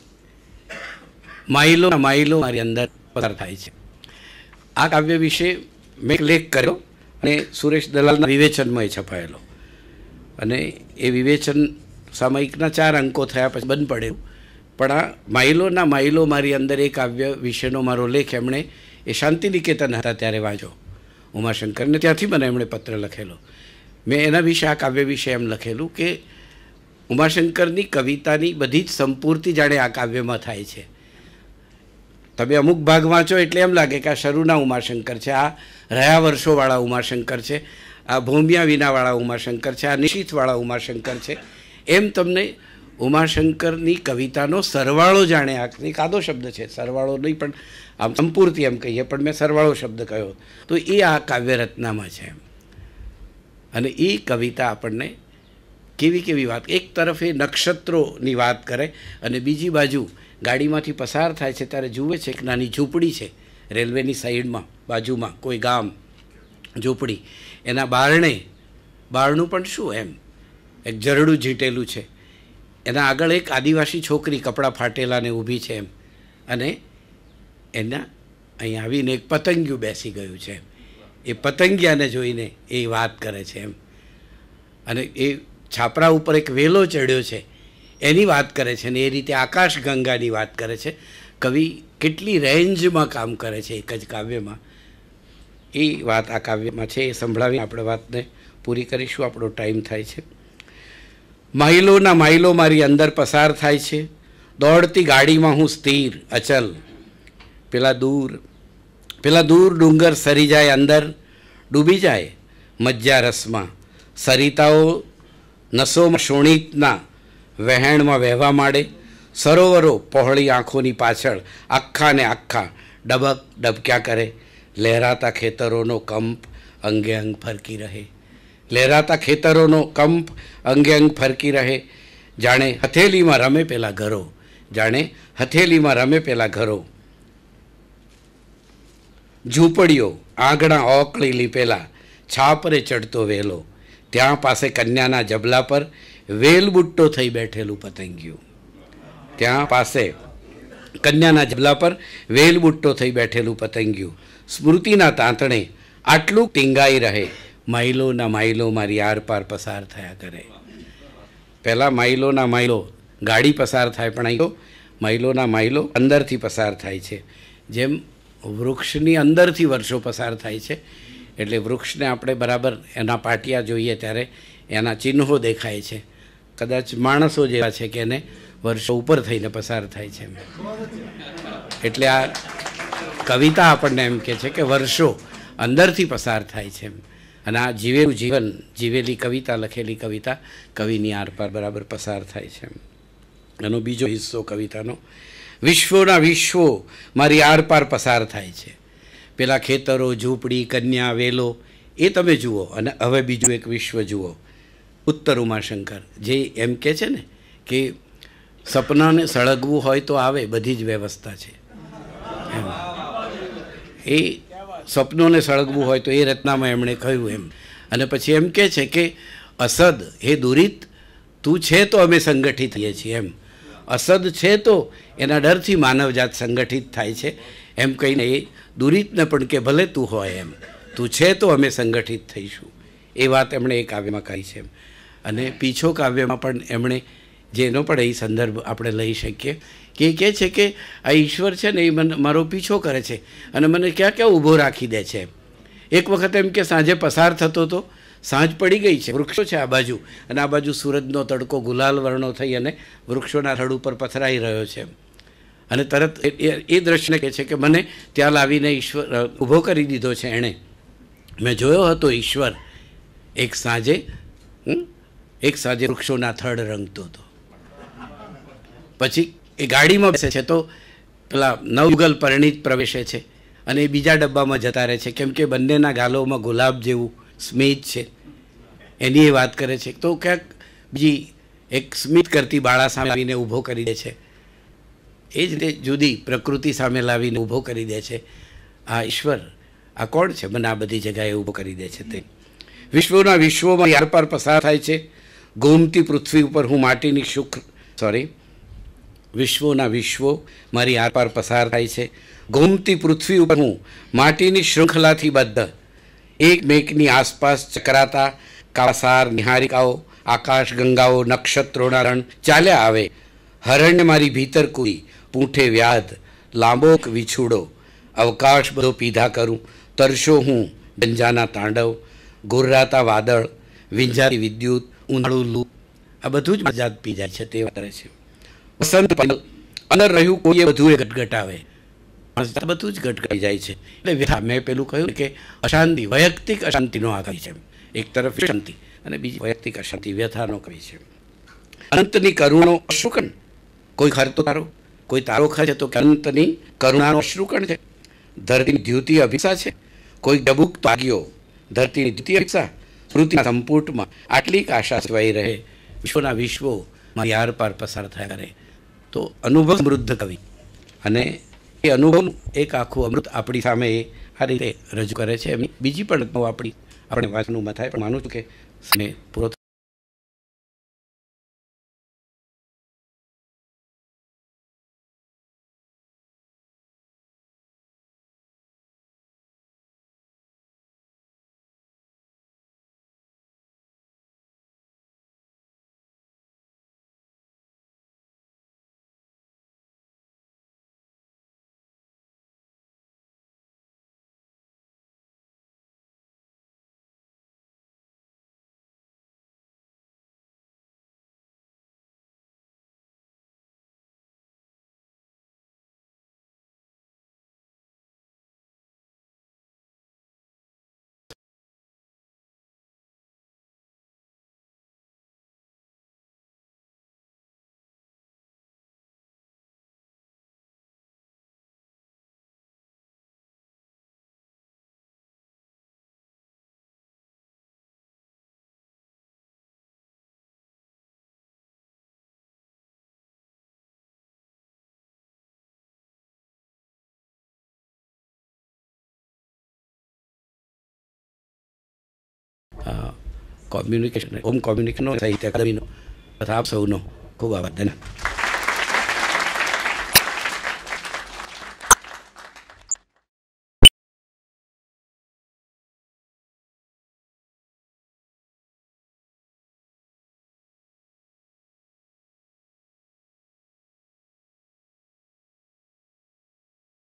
માઇલો મારી અંદર પસાર થાય છે. આ કાવ્ય વિશે મેં એક લેખ કર્યો અને સુરેશ દલાલના વિવેચનમાં એ છપાયેલો, અને એ વિવેચન સામયિકના 4 અંકો થયા પછી બંધ પડેલું. પણ આ માઇલો મારી અંદર એ કાવ્ય વિશેનો મારો લેખ એમણે એ શાંતિનિકેતન હતા ત્યારે વાંચ્યો ઉમાશંકરને, ત્યાંથી મને એમણે પત્ર લખેલો. મેં એના વિશે, આ કાવ્ય વિશે એમ લખેલું કે ઉમાશંકરની કવિતાની બધી જ સંપૂર્તિ જાણે આ કાવ્યમાં થાય છે. તમે અમુક ભાગ વાંચો એટલે એમ લાગે કે આ શરૂના ઉમાશંકર છે, આ રહ્યા વર્ષોવાળા ઉમાશંકર છે, આ ભૂમિયા વિનાવાળા ઉમાશંકર છે, આ નિશિતવાળા ઉમાશંકર છે. એમ તમને ઉમાશંકરની કવિતાનો સરવાળો જાણે, આ એક આદો શબ્દ છે, સરવાળો નહીં પણ આમ સંપૂર્તિ એમ કહીએ, પણ મેં સરવાળો શબ્દ કહ્યો, તો એ આ કાવ્યરત્નામાં છે. અને એ કવિતા આપણને કેવી કેવી વાત, એક તરફ એ નક્ષત્રોની વાત કરે અને બીજી બાજુ ગાડીમાંથી પસાર થાય છે ત્યારે જુએ છે એક નાની ઝૂંપડી છે રેલવેની સાઈડમાં, બાજુમાં કોઈ ગામ, ઝૂંપડી, એના બારણું પણ શું એમ એક જરડું ઝીંટેલું છે, એના આગળ એક આદિવાસી છોકરી કપડાં ફાટેલાને ઊભી છે એમ, અને એના અહીં આવીને એક પતંગિયું બેસી ગયું છે, એ પતંગિયાને જોઈને એ વાત કરે છે એમ, અને એ છાપરા ઉપર એક વેલો ચડ્યો છે એની વાત કરે છે, અને એ રીતે આકાશગંગાની વાત કરે છે. કવિ કેટલી રેન્જમાં કામ કરે છે એક જ કાવ્યમાં, એ વાત આ કાવ્યમાં છે. એ સંભળાવી આપણે વાતને પૂરી કરીશું, આપણો ટાઈમ થાય છે. માઇલોના માઇલો મારી અંદર પસાર થાય છે, દોડતી ગાડીમાં હું સ્થિર અચલ, પેલા દૂર ડુંગર સરી જાય અંદર, ડૂબી જાય મજ્જા રસમાં, સરિતાઓ નસોમાં શોણિતના વહેણમાં વહેવા માંડે, સરોવરો પહોળી આંખોની પાછળ આખા ને આખા ડબક ડબક્યા કરે, લહેરાતા ખેતરોનો કંપ અંગે અંગ ફરકી રહે, લહેરાતા ખેતરોનો કંપ અંગે અંગ ફરકી રહે, જાણે હથેલીમાં રમે પેલા ઘરો, જાણે હથેલીમાં રમે પેલા ઘરો, ઝૂંપડીઓ આંગણા ઓકળી લીપેલા, છાપરે ચડતો વેલો, ત્યાં પાસે કન્યાના જબલા પર વેલબુટ્ટો થઈ બેઠેલું પતંગિયું, ત્યાં પાસે કન્યાના જબલા પર વેલબુટ્ટો થઈ બેઠેલું પતંગિયું, સ્મૃતિના તાંતણે આટલું ટીંગાઈ રહે, માઇલોના માઇલો મારી આરપાર પસાર થયા કરે. પહેલાં માઇલોના માઇલો ગાડી પસાર થાય, પણ અહીં માઇલોના માઇલો અંદરથી પસાર થાય છે. જેમ વૃક્ષની અંદરથી વર્ષો પસાર થાય છે, એટલે વૃક્ષને આપણે બરાબર એના પાટિયા જોઈએ ત્યારે એના ચિહ્નો દેખાય છે. કદાચ માણસો જેવા છે કે એને વર્ષો ઉપર થઈને પસાર થાય છે. એટલે આ કવિતા આપણને એમ કહે છે કે વર્ષો અંદરથી પસાર થાય છે, અને આ જીવેલું જીવન, જીવેલી કવિતા, લખેલી કવિતા કવિની આરપાર બરાબર પસાર થાય છે. એનો બીજો હિસ્સો કવિતાનો, વિશ્વોના વિશ્વો મારી આરપાર પસાર થાય છે, પેલા ખેતરો, ઝૂંપડી, કન્યા, વેલો એ તમે જુઓ, અને હવે બીજું એક વિશ્વ જુઓ, ઉત્તર ઉમાશંકર, જે એમ કહે છે ને કે સપનાને સળગવું હોય તો આવે, બધી જ વ્યવસ્થા છે એમ. એ સપનોને સળગવું હોય તો એ રચનામાં એમણે કહ્યું એમ. અને પછી એમ કહે છે કે અસદ હે દુરિત તું છે તો અમે સંગઠિત થઈએ છીએ એમ, અસદ છે તો એના ડરથી માનવજાત સંગઠિત થાય છે એમ કહીને એ દુરિતને પણ કે ભલે તું હોય એમ, તું છે તો અમે સંગઠિત થઈશું, એ વાત એમણે એ કાવ્યમાં કહી છે. અને પીછો કાવ્યમાં પણ એમણે, જેનો પણ એ સંદર્ભ આપણે લઈ શકીએ, કે એ કહે છે કે આ ઈશ્વર છે ને એ મને મારો પીછો કરે છે અને મને ક્યાં ક્યાં ઊભો રાખી દે છે. એક વખત એમ કે સાંજે પસાર થતો તો, સાંજ પડી ગઈ છે, વૃક્ષો છે આ બાજુ, અને આ બાજુ સૂરજનો તડકો ગુલાલ વર્ણો થઈ અને વૃક્ષોના થડ ઉપર પથરાઈ રહ્યો છે, અને તરત એ દ્રશ્યને કહે છે કે મને ત્યાં લાવીને ઈશ્વર ઊભો કરી દીધો છે એણે. મેં જોયો હતો ઈશ્વર એક સાંજે વૃક્ષોના થડ રંગતો હતો. પછી એ ગાડીમાં બેસે છે તો પેલા નવયુગલ પરિણીત પ્રવેશે છે અને એ બીજા ડબ્બામાં જતા રહે છે, કેમ કે બંનેના ગાલોમાં ગુલાબ જેવું સ્મિત છે, એની એ વાત કરે છે. તો ક્યાંક બીજી એક સ્મિત કરતી બાળા સામે લાવીને ઊભો કરી દે છે, એ જ રીતે જુદી પ્રકૃતિ સામે લાવીને ઊભો કરી દે છે. આ ઈશ્વર, આ કોણ છે, મને આ બધી જગાએ ઊભો કરી દે છે. તે વિશ્વના વિશ્વોમાં આરપાર પસાર થાય છે, ગોમતી પૃથ્વી ઉપર હું માટીની વિશ્વોના વિશ્વો મારી આરપાર પસાર થાય છે, ગોમતી પૃથ્વી ઉપર હું માટીની શૃંખલાથી બદ્ધ, એકમેકની આસપાસ ચકરાતા કાસાર નિહારિકાઓ, આકાશ ગંગાઓ, નક્ષત્રોના રણ ચાલ્યા આવે, હરણ્ય મારી ભીતર કૂદી, પૂંઠે વ્યાધ, લાંબોક વિછુડો, અવકાશ બધો પીધા કરું, તરશો હું ગંજાના તાંડવ, ગુર્રાતા વાદળ, વિંજાતી વિદ્યુત, ઉનાળું લૂ, આ બધું જ મજાત પી જાય છે. તે કરે છે વસંત અંદર રહ્યું કોઈએ બધું એ ગટગટાવે, બધું જ ઘટકાઈ જાય છે. એટલે વ્યથા, મેં પેલું કહ્યું કે અશાંતિ, વૈયક્તિક અશાંતિનો આ કવિ છે. એક તરફ શાંતિ અને બીજી વૈયક્તિક અશાંતિ, વ્યથાનો કવિ છે. અનંતની કરુણાનો અશ્રુકણ, કોઈ ખરતો તારો, કોઈ તારો ખરે તો અનંતની કરુણાનો અશ્રુકણ છે. ધરતીની દ્યુતિ અભિષા છે, કોઈ ડબુક તાગ્યો, ધરતીની દ્યુતિ અભિષા, સ્મૃતિના સંપુટમાં આટલી આશા સિવાય રહે, વિશ્વના વિશ્વો મારી આર પાર પસાર થયા કરે. તો અનુભવ સમૃદ્ધ કવિ, અને એ અનુભવનું એક આખું અમૃત આપણી સામે એ આ રીતે રજૂ કરે છે. એમની બીજી પણ આપણે વાંચનું મથાય, પણ માનું છું કે સમય પૂરો કોમ્યુનિકેશન, હોમ કોમ્યુનિકેશનનો સાહિત્ય અકાદમીનો તથા આપ સૌનો ખૂબ આભાર. ધન્યવાદ.